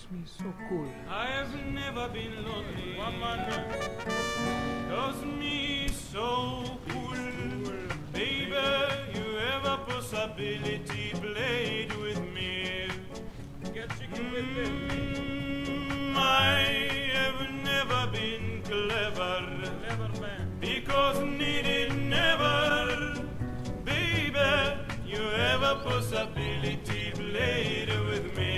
me so cool. I have never been lonely. One man. Does me so cool. Baby, you have a possibility. Played with me. Get chicken with me. I have never been clever. Clever man. Because needed never. Baby, you have a possibility. Played with me.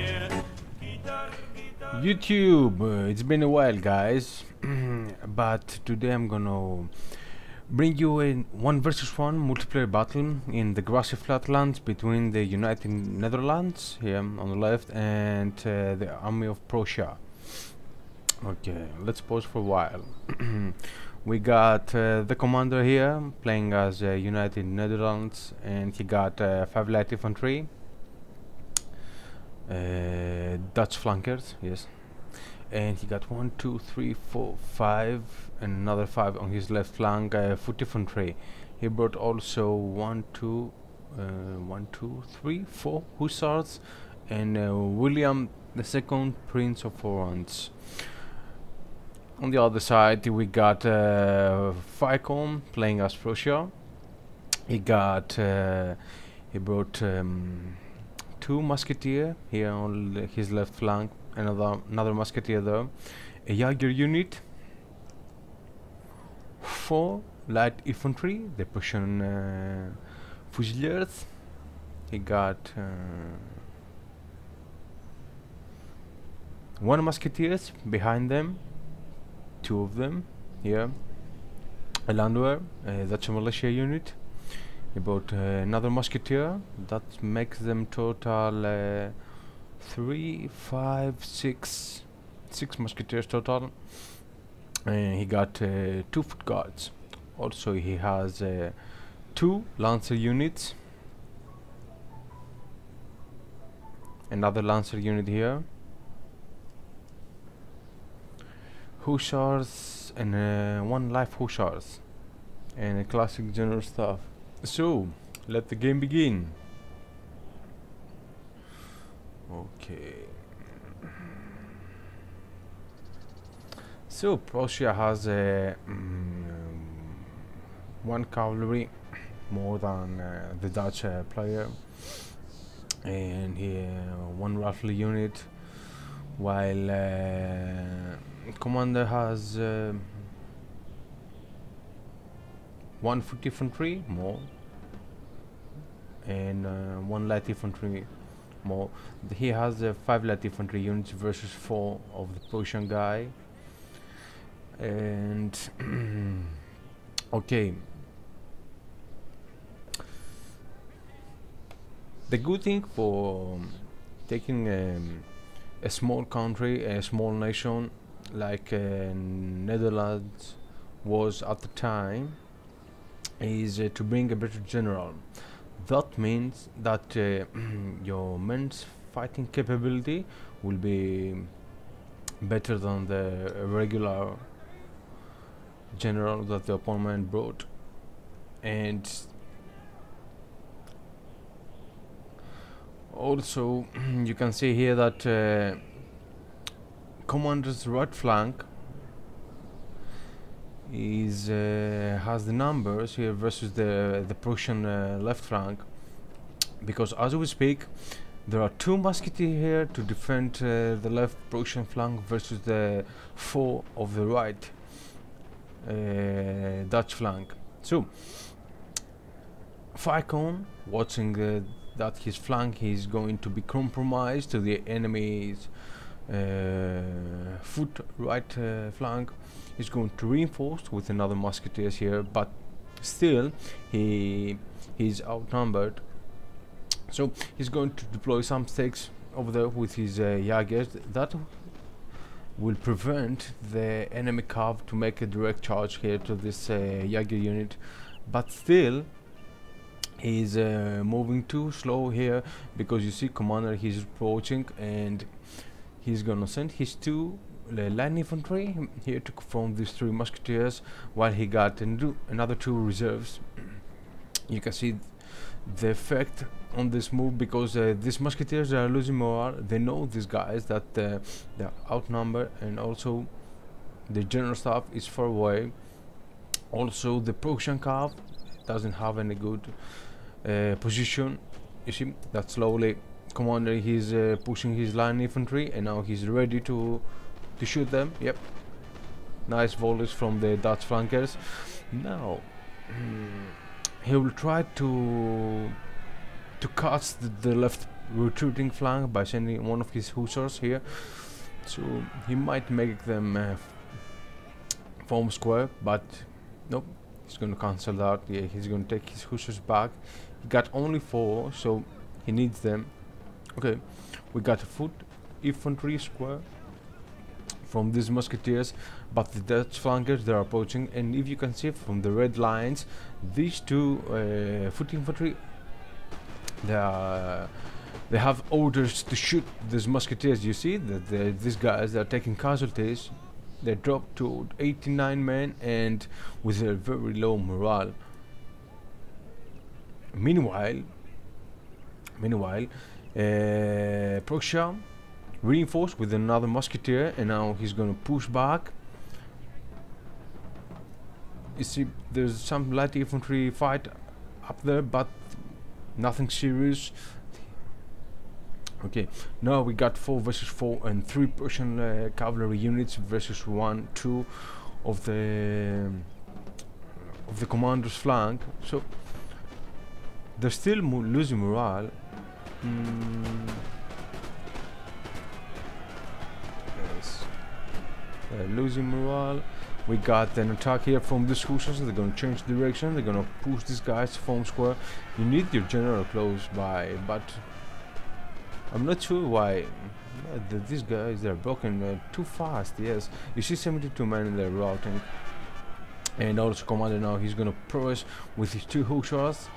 YouTube, it's been a while, guys, but today I'm gonna bring you a 1 versus 1 multiplayer battle in the grassy flatlands between the United Netherlands here on the left and the army of Prussia. Okay, let's pause for a while. We got the commander here playing as United Netherlands, and he got 5 light infantry. Dutch flankers, yes, and he got 1, 2, 3, 4, 5, and another 5 on his left flank. Foot infantry. He brought also 1, 2, 3, 4 hussars, and William II, Prince of Orange. On the other side, we got Falcon playing as Prussia. He got he brought 2 musketeer here on his left flank, another musketeer there, a Jaeger unit, 4 light infantry, the Prussian Fusiliers. He got 1 musketeers behind them, 2 of them here, a Landwehr, that's a militia unit. He bought another musketeer. That makes them total 3, 5, 6 musketeers total. And he got 2 foot guards. Also, he has 2 lancer units. Another lancer unit here. Hussars and 1 life hussars, and a classic general staff. So, let the game begin. Okay. So, Prussia has 1 cavalry more than the Dutch player, and here 1 rifle unit, while commander has 1 foot infantry more and 1 light infantry more. He has 5 light infantry units versus 4 of the Prussian guy. And okay, the good thing for taking a small country, a small nation like Netherlands was at the time, is to bring a better general. That means that your men's fighting capability will be better than the regular general that the opponent brought. And also you can see here that commander's right flank is has the numbers here versus the Prussian left flank, because as we speak there are 2 musketeers here to defend the left Prussian flank versus the 4 of the right Dutch flank. So Falcon, watching that his flank is going to be compromised to the enemy's foot right flank, is going to reinforce with another musketeers here, but still he's outnumbered, so he's going to deploy some stakes over there with his Jaegers. That will prevent the enemy cav to make a direct charge here to this Jaeger unit, but still he's moving too slow here, because you see commander, he's approaching, and he's gonna send his 2 line infantry here to confront these 3 musketeers, while he got another 2 reserves. You can see the effect on this move, because these musketeers are losing morale. They know these guys that they're outnumbered, and also the general staff is far away. Also the Prussian cav doesn't have any good position. You see that slowly commander, he's pushing his line infantry, and now he's ready to shoot them. Yep, nice volleys from the Dutch flankers. Now he will try to cut the left retreating flank by sending one of his hussars here, so he might make them form square, but nope, he's gonna cancel that. Yeah, he's gonna take his hussars back. He got only 4, so he needs them. Okay, we got a foot infantry square from these musketeers, but the Dutch flankers, they're approaching, and if you can see from the red lines, these two foot infantry, they have orders to shoot these musketeers. You see that these guys are taking casualties. They dropped to 89 men and with a very low morale. Meanwhile, Prussia reinforced with another musketeer, and now he's gonna push back. You see, there's some light infantry fight up there, but nothing serious. Okay, now we got 4 versus 4 and 3 Prussian cavalry units versus 1, 2 of the commander's flank. So they're still losing morale. Yes, losing morale. We got an attack here from the hussars. They're gonna change direction. They're gonna push these guys to form square. You need your general close by, but I'm not sure why these guys, they're broken too fast. Yes, you see 72 men in their routing, and also commander now he's gonna press with his 2 hussars.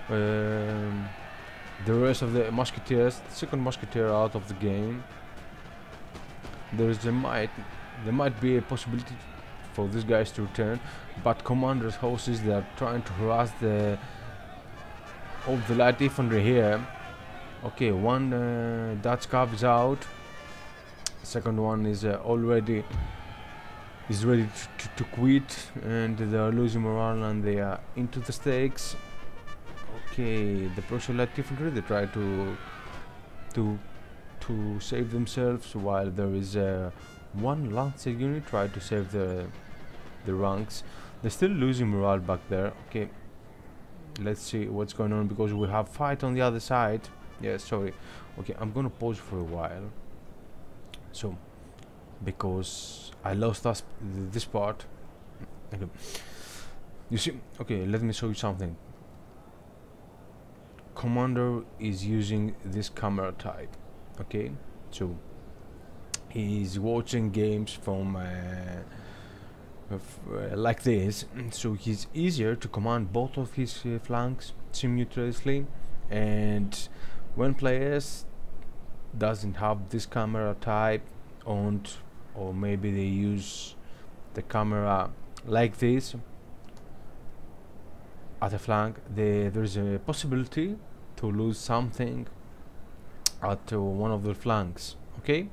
The rest of the musketeers, the second musketeer out of the game. There might be a possibility for these guys to return, but commander's horses, they are trying to harass all the light infantry here. Okay, one Dutch cav is out. Second one is ready to quit, and they are losing morale and they are into the stakes. Okay, the Prussian light infantry, they try to save themselves, while there is one Lancer unit try to save the ranks. They're still losing morale back there. Okay, let's see what's going on, because we have fight on the other side. Yeah, sorry. Okay, I'm gonna pause for a while, so because I lost this part. Okay. You see, okay, let me show you something. Commander is using this camera type. Okay, so he's watching games from like this, so he's easier to command both of his flanks simultaneously. And when players doesn't have this camera type on, or maybe they use the camera like this at a flank, there's a possibility to lose something at one of the flanks. Okay,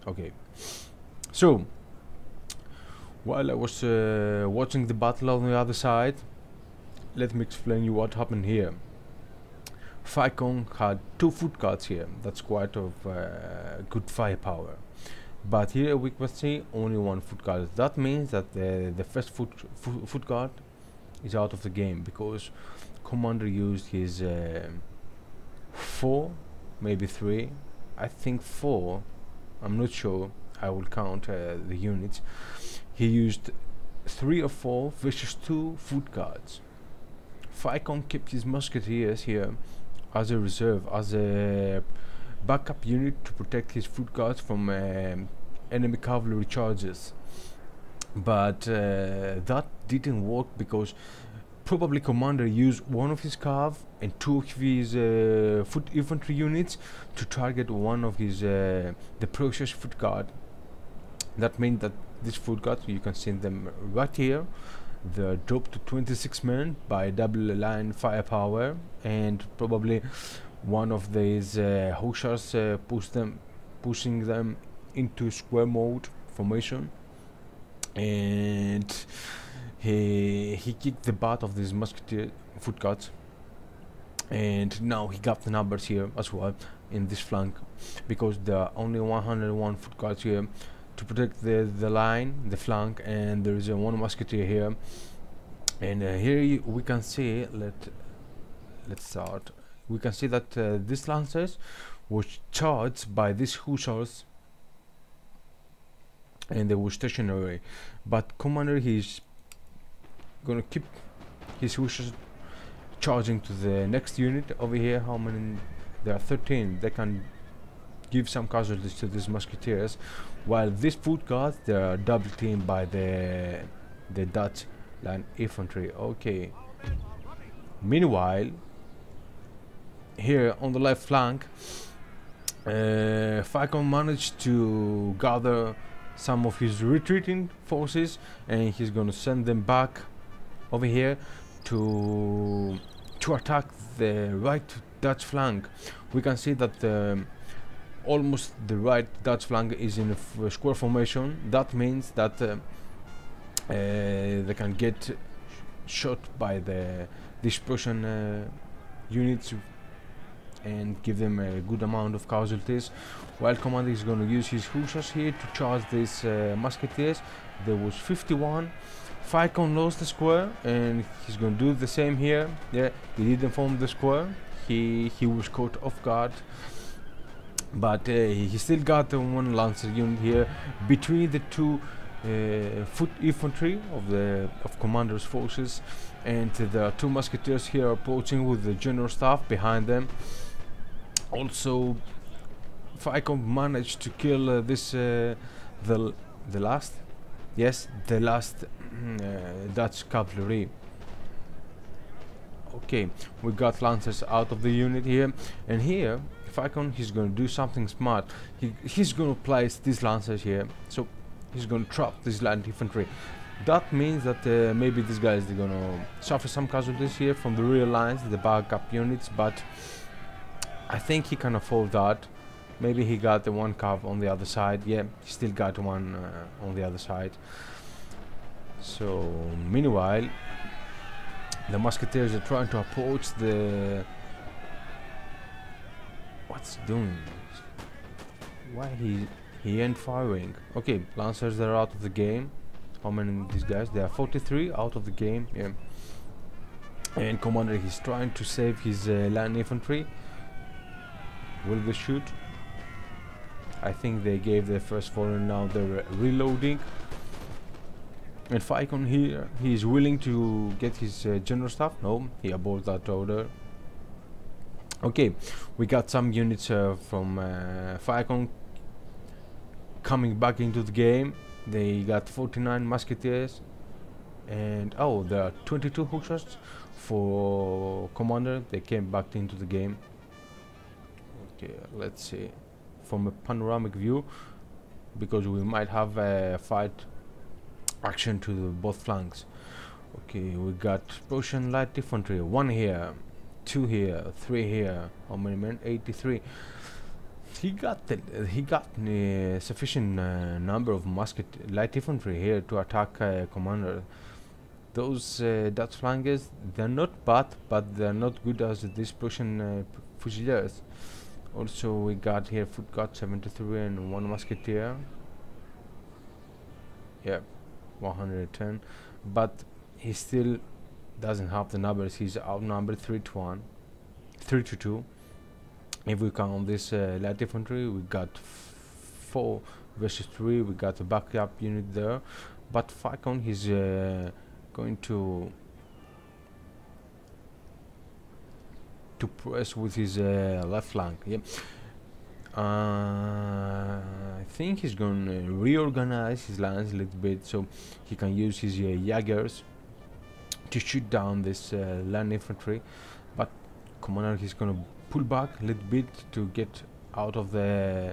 so while I was watching the battle on the other side, let me explain you what happened here. Faikon had 2 foot guards here. That's quite of good firepower, but here we can see only 1 foot guard. That means that the first foot guard is out of the game, because commander used his 4, maybe 3, I think 4, I'm not sure, I will count the units. He used 3 or 4 versus 2 foot guards. Faikon kept his musketeers here as a reserve, as a backup unit to protect his foot guards from enemy cavalry charges. But that didn't work, because probably commander used 1 of his cav and 2 of his foot infantry units to target one of his the Prussia's foot guard. That means that this foot guard, you can see them right here, They're dropped to 26 men by double line firepower, and probably one of these Hussars pushing them into square mode formation, and he kicked the butt of these musketeer foot guards, and now he got the numbers here as well in this flank, because there are only 101 foot guards here to protect the line, the flank, and there is one musketeer here. And here we can see, let's start. We can see that these lancers was charged by these hussars, and they were stationary. But commander, he's gonna keep his hussars charging to the next unit over here. How many? There are 13. They can give some casualties to these musketeers, while these foot guards, they are double teamed by the Dutch line infantry. Okay. Meanwhile, here on the left flank, Falcon managed to gather some of his retreating forces, and he's gonna send them back over here to attack the right Dutch flank. We can see that almost the right Dutch flank is in a square formation. That means that they can get shot by these Prussian units and give them a good amount of casualties, while commander is going to use his hussars here to charge these musketeers. There was 51. Falcon lost the square, and he's going to do the same here. Yeah, he didn't form the square. He was caught off guard, but he still got one lancer unit here between the two foot infantry of commander's forces, and there are two musketeers here approaching with the general staff behind them. Also, Falcon managed to kill the last Dutch cavalry. Okay, we got lancers out of the unit here, and here Falcon, he's going to do something smart. He's going to place these lancers here, so he's going to trap this light infantry. That means that maybe these guys, they're going to suffer some casualties here from the rear lines, the backup units, but I think he can afford that. Maybe he got the one cav on the other side. Yeah, he still got one on the other side. So meanwhile, the musketeers are trying to approach the... What's he doing? Why he ain't firing? Okay, lancers are out of the game. How many these guys? There are 43 out of the game. Yeah. And commander, he's trying to save his land infantry. Will they shoot? I think they gave their first fall, and now they're reloading. And Falcon here, he is willing to get his general staff. No, he aborts that order. Okay, we got some units from Falcon coming back into the game. They got 49 musketeers, and oh, there are 22 hussars for commander. They came back into the game. Okay, let's see from a panoramic view, because we might have a fight action to both flanks. Okay, we got Prussian light infantry, 1 here, 2 here, 3 here. How many men? 83. He got sufficient number of light infantry here to attack commander. Those Dutch flankers, they're not bad, but they're not good as these Prussian fusiliers. Also, we got here foot guard 73 and 1 musketeer. Yeah, 110, but he still doesn't have the numbers. He's outnumbered 3 to 2. If we count this light infantry, we got 4 versus 3. We got a backup unit there, but Falcon, he's going to press with his left flank. Yeah, I think he's going to reorganize his lines a little bit, so he can use his Jaegers to shoot down this land infantry. But commander, he's going to pull back a little bit to get out of the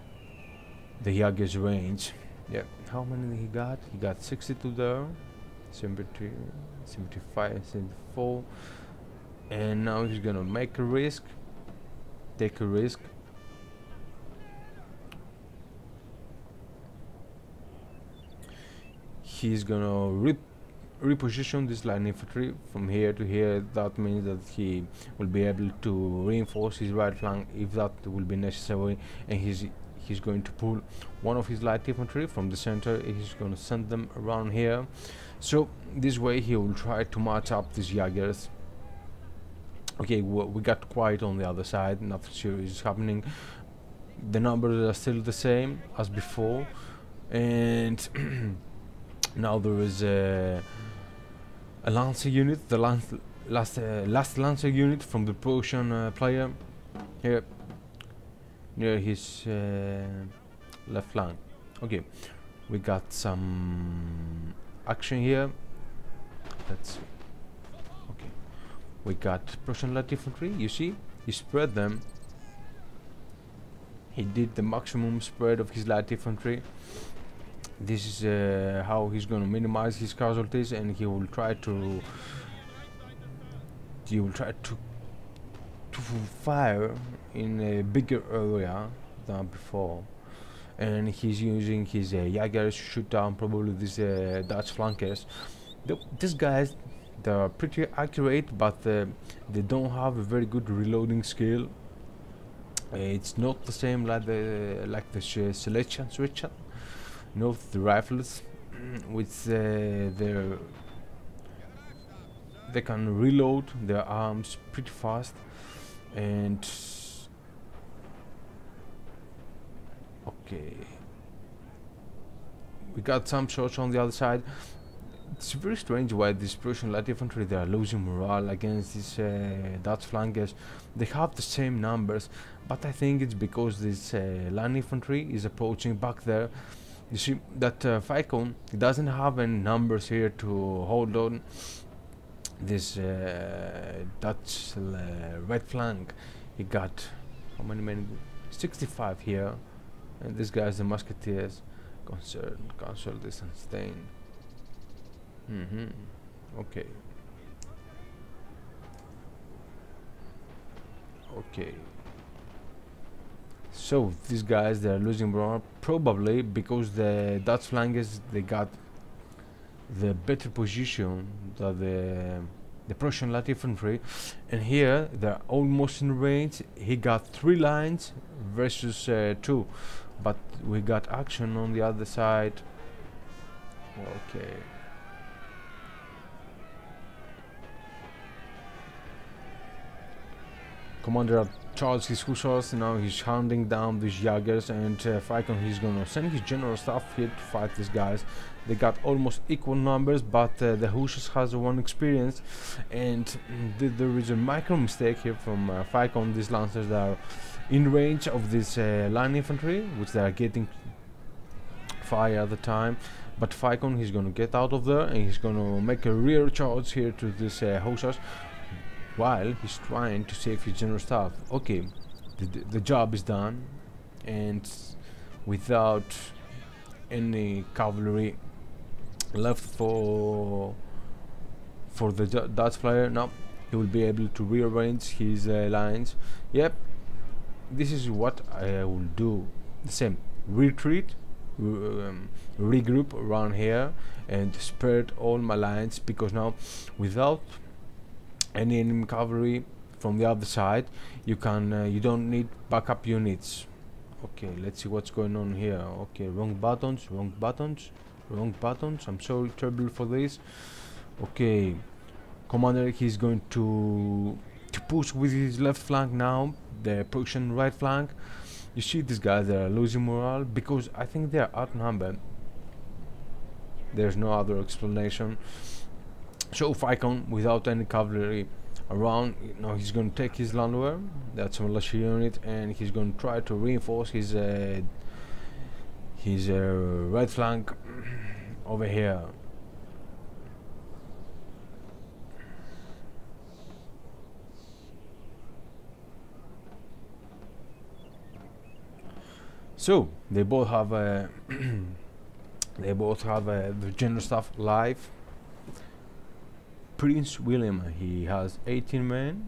Jaegers range. Yeah, how many he got? He got 62 there. 70, 75, 74, and now he's gonna make a risk, take a risk. He's gonna reposition this line infantry from here to here. That means that he will be able to reinforce his right flank if that will be necessary, and he's going to pull one of his light infantry from the center. He's going to send them around here, so this way he will try to match up these Jaegers. Okay, we got quiet on the other side, nothing serious is happening. The numbers are still the same as before, and now there is a Lancer unit, the last Lancer unit from the Prussian player here near his left flank. Okay, we got some action here. Let's see. Okay, we got Prussian light infantry. You see, he spread them. He did the maximum spread of his light infantry. This is how he's going to minimize his casualties, and he will try to fire in a bigger area than before, and he's using his Jaegers to shoot down probably these Dutch flankers. These guys, they are pretty accurate, but they don't have a very good reloading skill. It's not the same like the Selection switch. No, the rifles, with they can reload their arms pretty fast, and okay, we got some shots on the other side. It's very strange why this Prussian light infantry, they are losing morale against these Dutch flankers. They have the same numbers, but I think it's because this line infantry is approaching back there. You see that Faikon doesn't have any numbers here to hold on this Dutch right flank. He got how many men? 65 here, and this guy's the musketeers. Cancel this and stain. Okay. Okay. So these guys, they are losing morale, probably because the Dutch flankers, they got the better position than the Prussian light infantry, and here they're almost in range. He got 3 lines versus 2, but we got action on the other side. Okay. Commander charged his hussars. Now he's hunting down these Jaegers, and Faikon, he's gonna send his general staff here to fight these guys. They got almost equal numbers, but the hussars has one experience, and there is a micro mistake here from Faikon. These lancers are in range of this line infantry, which they are getting fire at the time. But Faikon, he's gonna get out of there, and he's gonna make a rear charge here to this hussars, while he's trying to save his general staff. Okay, the job is done, and without any cavalry left for the Dutch player, now he will be able to rearrange his lines. Yep, this is what I will do. The same, retreat, regroup around here, and spread all my lines, because now without any enemy cavalry from the other side, you don't need backup units. Okay, let's see what's going on here. Okay, wrong buttons. I'm so terrible for this. Okay, commander, he's going to push with his left flank now, the Prussian right flank. You see these guys, they are losing morale because I think they are outnumbered. There's no other explanation. So Faikon, without any cavalry around, now he's going to take his Landwehr, that's a militia unit, and he's going to try to reinforce his right flank over here. So they both have the general staff live. Prince William, he has 18 men.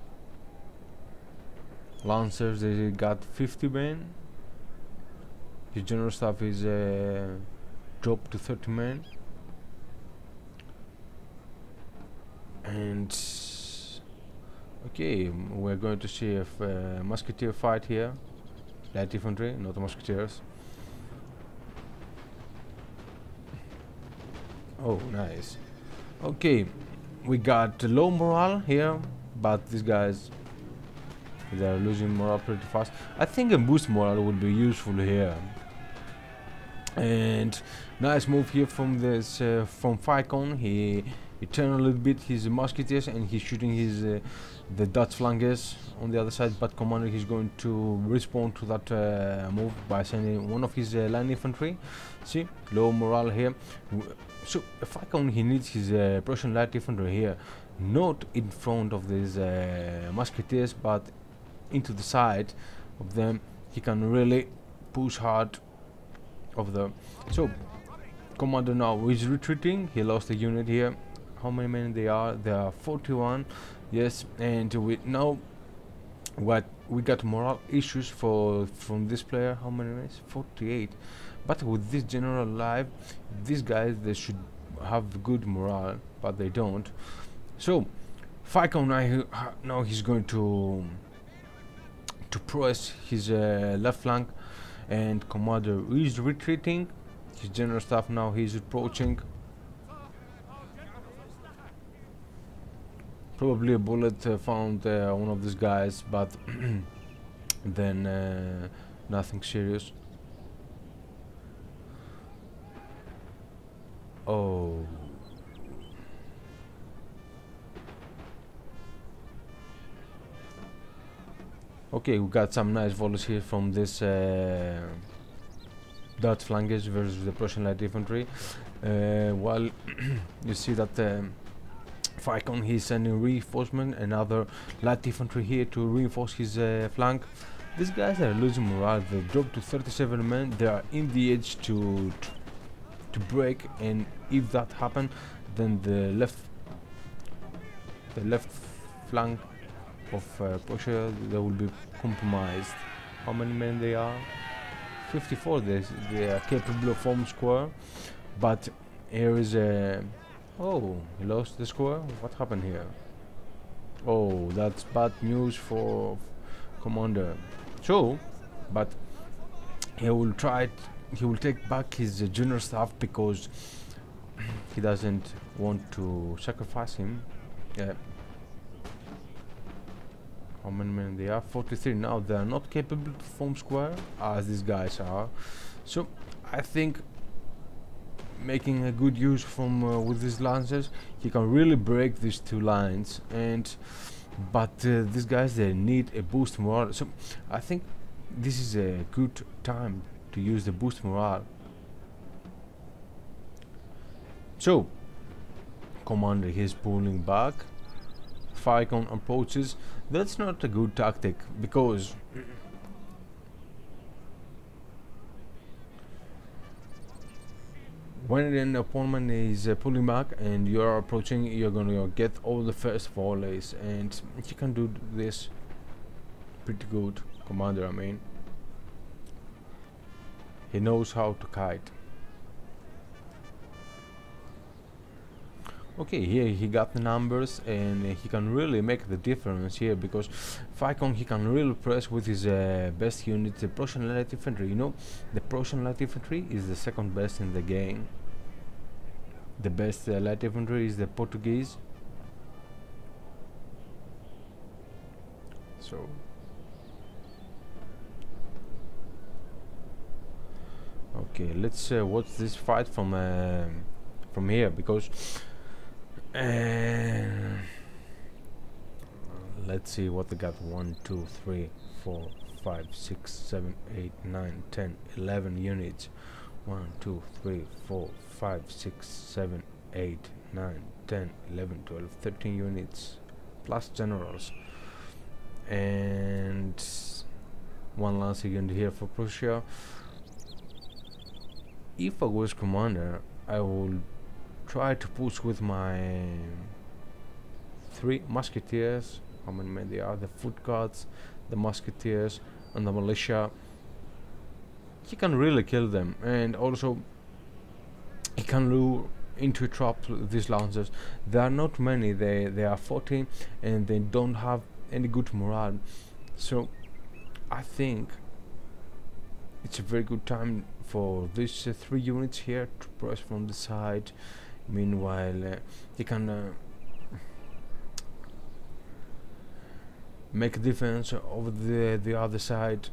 Lancers, they got 50 men. His general staff is dropped to 30 men. And okay, we're going to see a musketeer fight here. Light infantry, not musketeers. Oh, nice. Okay, we got low morale here, but these guys, they're losing morale pretty fast. I think a boost morale would be useful here. And nice move here from this from Falcon. He turned a little bit his musketeers and he's shooting his the Dutch flankers on the other side. But Commander, he's going to respond to that move by sending one of his line infantry. See, low morale here. So Falcon, he needs his Prussian light infantry here, not in front of these musketeers, but into the side of them. He can really push hard of them. So Commander now is retreating. He lost a unit here. How many men they are? There are 41. Yes, and we now we got morale issues from this player. How many men? 48. But with this general alive, these guys, they should have good morale, but they don't. So Falcon now he's going to press his left flank, and Commander is retreating. His general staff now he's approaching. Probably a bullet found one of these guys, but then nothing serious. Oh. Okay, we got some nice volleys here from this Dutch flankers versus the Prussian light infantry. While you see that Falcon, he's sending reinforcement, another light infantry here to reinforce his flank. These guys are losing morale. They dropped to 37 men. They are in the edge to break, and if that happens, then the left flank of Prussia, they will be compromised. How many men they are? 54. They are capable of forming square, but here is a oh, he lost the square. What happened here? Oh, that's bad news for Commander. So, but he will try he will take back his junior staff because he doesn't want to sacrifice him. Yeah. How many men they are? 43. Now they are not capable to form square as these guys are. So I think making a good use from with these lancers, he can really break these two lines. But these guys, they need a boost morale. So I think this is a good time to use the boost morale. So Commander, he's pulling back. Falcon approaches. That's not a good tactic, because when an opponent is pulling back and you are approaching, you're gonna get all the first volleys, and he can do this pretty good. Commander, I mean, he knows how to kite. Okay, here he got the numbers, and he can really make the difference here, because Falcon, he can really press with his best unit, the Prussian light infantry. You know, the Prussian light infantry is the second best in the game. The best light infantry is the Portuguese. So okay, let's watch this fight from here, because let's see what they got. 1, 2, 3, 4, 5, 6, 7, 8, 9, 10, 11 units. 1, 2, 3, 4, 5, 6, 7, 8, 9, 10, 11, 12, 13 units plus generals, and one lancer unit here for Prussia. If I was Commander, I would try to push with my 3 musketeers. How many men they are? The foot guards, the musketeers, and the militia. He can really kill them, and also he can lure into a trap these lancers. There are not many. They are 14, and they don't have any good morale. So I think it's a very good time for these 3 units here to press from the side. Meanwhile, he can make a defense over the other side.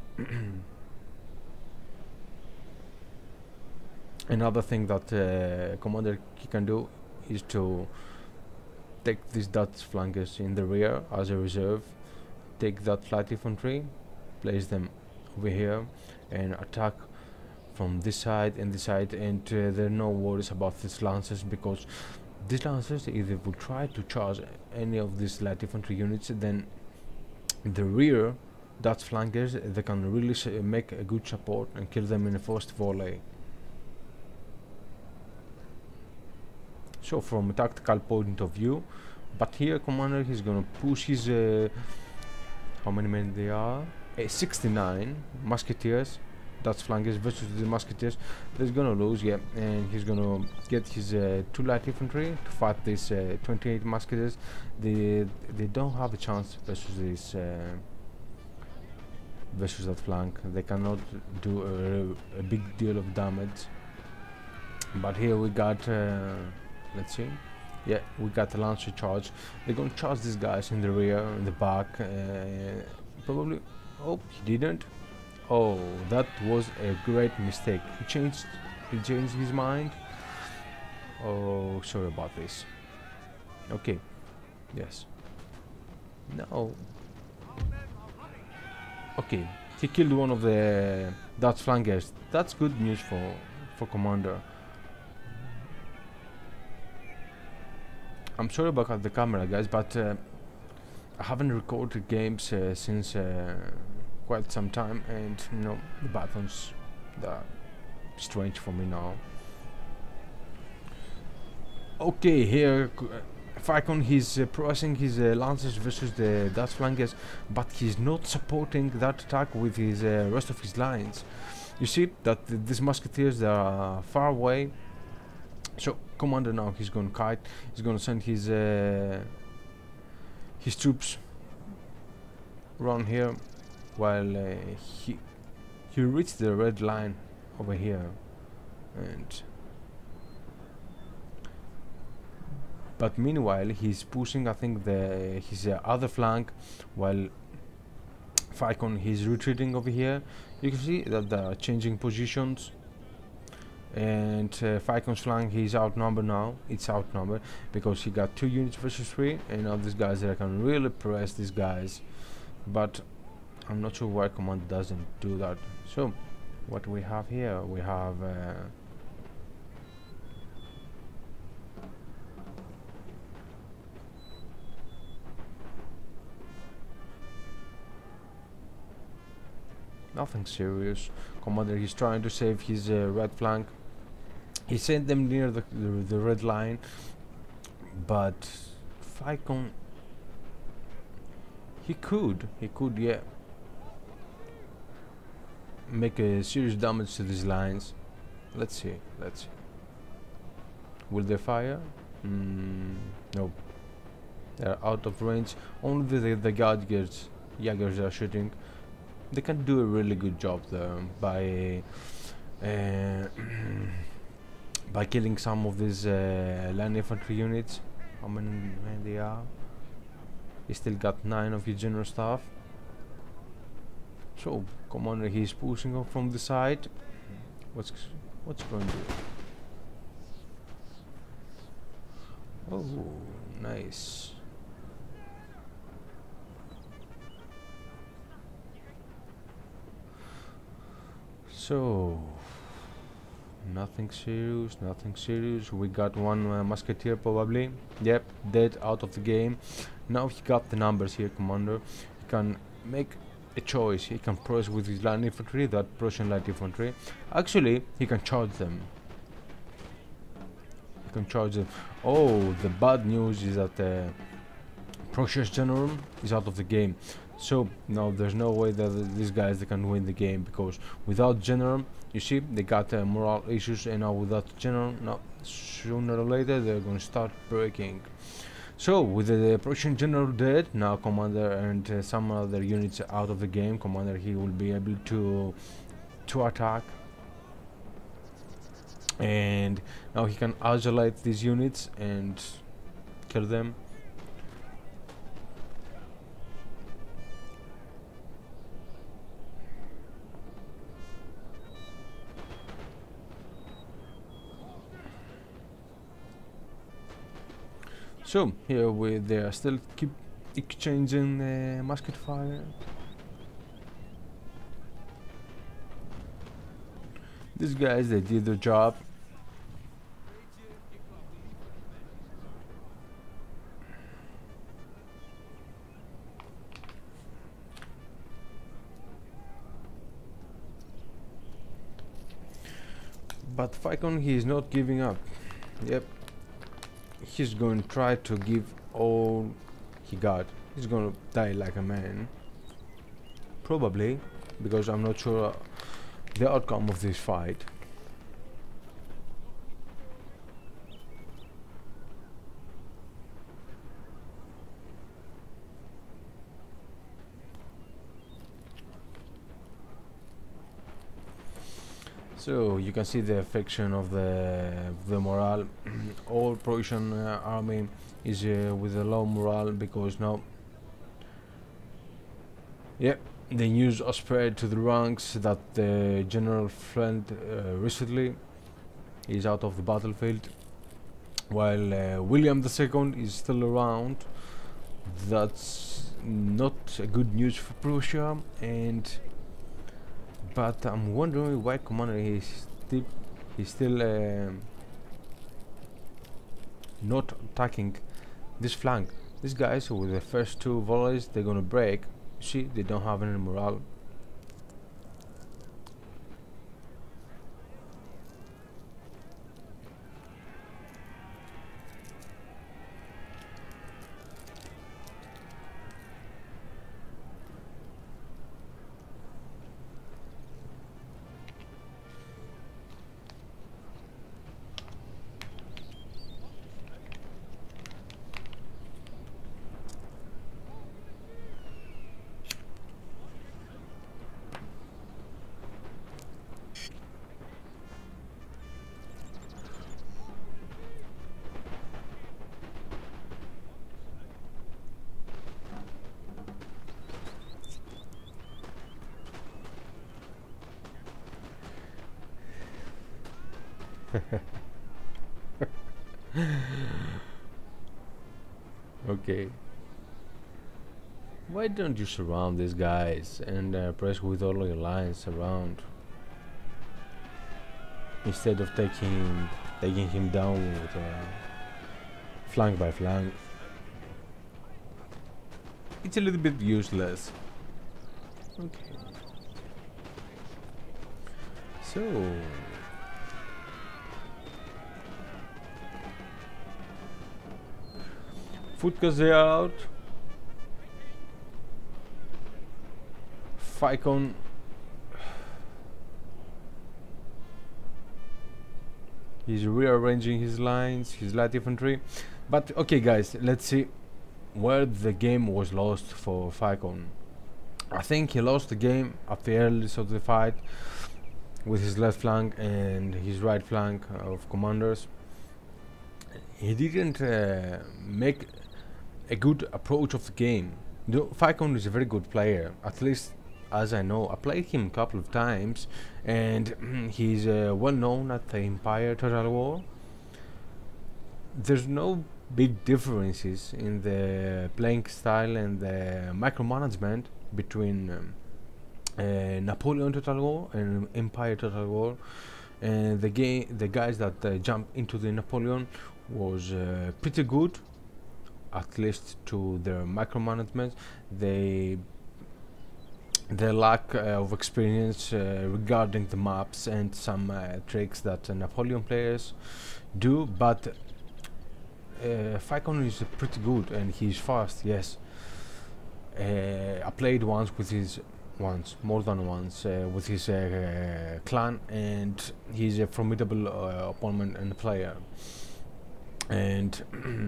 Another thing that commander he can do is to take these Dutch flankers in the rear as a reserve, take that light infantry, place them over here, and attack from this side and this side. And there are no worries about these lancers, because these lancers, if they will try to charge any of these light infantry units, then the rear Dutch flankers, they can really make a good support and kill them in the first volley. So from a tactical point of view, but here commander he's gonna push his how many men they are? 69 musketeers, Dutch flankers versus the musketeers. He's gonna lose, yeah, and he's gonna get his 2 light infantry to fight these 28 musketeers. They don't have a chance versus this versus that flank. They cannot do a big deal of damage. But here we got let's see, yeah, we got the lancer charge. They're gonna charge these guys in the rear, in the back, probably. Oh, he didn't. Oh, that was a great mistake. He changed his mind. Oh, sorry about this. Okay, yes, no, okay, he killed one of the Dutch flankers. That's good news for commander. I'm sorry about the camera, guys, but I haven't recorded games since quite some time, and you know, the buttons, they're strange for me now. Okay, here Falcon, he's pressing his lancers versus the Dutch flankers, but he's not supporting that attack with his rest of his lines. You see that these musketeers, they are far away. So commander now, he's gonna kite. He's gonna send his troops around here, while he reached the red line over here, and but meanwhile he's pushing, I think, his other flank, while Falcon he's retreating over here. You can see that they're changing positions. And Falcon's flank, he's outnumbered now. It's outnumbered because he got 2 units versus 3, and now these guys that can really press these guys. But I'm not sure why commander doesn't do that. So what we have here, we have nothing serious. Commander, he's trying to save his red flank. He sent them near the red line, but Falcon, he could, yeah, make a serious damage to these lines. Let's see. Will they fire? No, they're out of range. Only the Jaegers are shooting. They can do a really good job there by killing some of these land infantry units. How many men they are? He still got 9 of his general staff. So commander, he's pushing up from the side. What's going to do? Oh, nice. So nothing serious. We got 1 musketeer probably. Yep, dead, out of the game. Now he got the numbers here, commander. He can make a choice. He can press with his light infantry, that Prussian light infantry. Actually, he can charge them. Oh, the bad news is that Prussia's general is out of the game. So now there's no way that these guys they can win the game, because without general, you see, they got moral issues, and now without general, now sooner or later they're gonna start breaking. So with the Prussian general dead, now commander and some other units out of the game, commander he will be able to attack, and now he can isolate these units and kill them. So here they are still keep exchanging musket fire. These guys, they did their job. But Faikon, he is not giving up. Yep. He's going to try to give all he got. He's going to die like a man. Probably, because I'm not sure the outcome of this fight. So you can see the affection of the morale. All Prussian army is with a low morale, because now, yeah, the news are spread to the ranks that the general fled recently is out of the battlefield, while William II is still around. That's not a good news for Prussia, but I'm wondering why commander he's still not attacking this flank. These guys with the first two volleys, they're gonna break. See, they don't have any morale. Okay. Why don't you surround these guys and press with all your lines around, instead of taking him down with flank by flank? It's a little bit useless. Okay. So Futkaze out. Faikon. He's rearranging his lines, his light infantry. But okay guys, let's see where the game was lost for Faikon. I think he lost the game at the earliest of the fight with his left flank and his right flank of commanders. He didn't make a good approach of the game. Faikon is a very good player, at least as I know. I played him a couple of times, and he's well known at the Empire Total War. There's no big differences in the playing style and the micromanagement between Napoleon Total War and Empire Total War. And the guys that jumped into the Napoleon was pretty good, at least to their micromanagement. Their lack of experience regarding the maps and some tricks that Napoleon players do, but Faikon is pretty good and he's fast, yes. I played once with his more than once with his clan, and he's a formidable opponent and player. And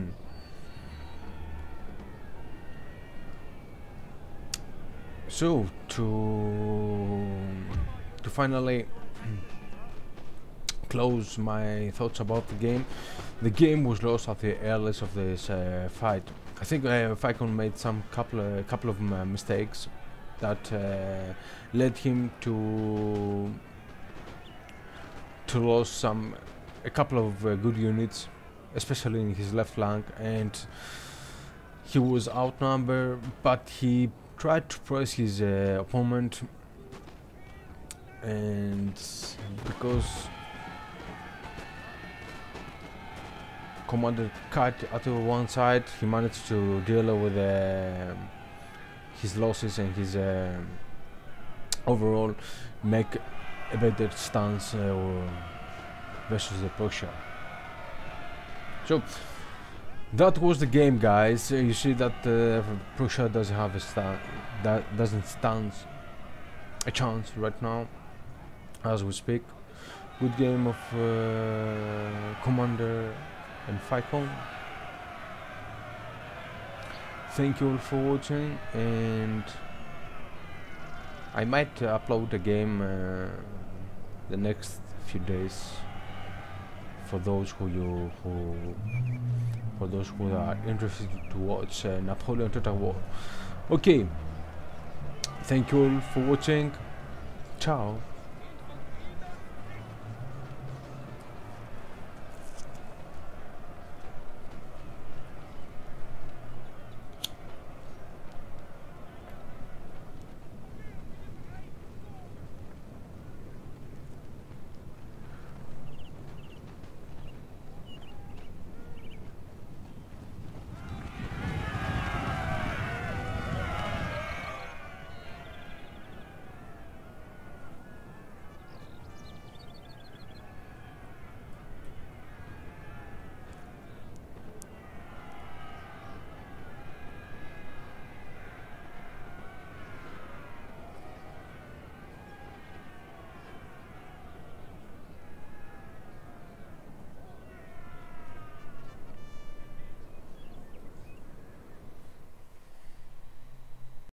so to finally close my thoughts about the game was lost at the earliest of this fight. I think Faikon made some couple of mistakes that led him to lose a couple of good units, especially in his left flank, and he was outnumbered, but he tried to press his opponent, and because Commander cut at one side, he managed to deal with his losses and his overall make a better stance versus the Prussia. So that was the game, guys. You see that Prussia doesn't have doesn't stand a chance right now as we speak. Good game of Commander and Faikon. Thank you all for watching, and I might upload a game the next few days for those who are interested to watch Napoleon Total War. Okay, thank you all for watching. Ciao.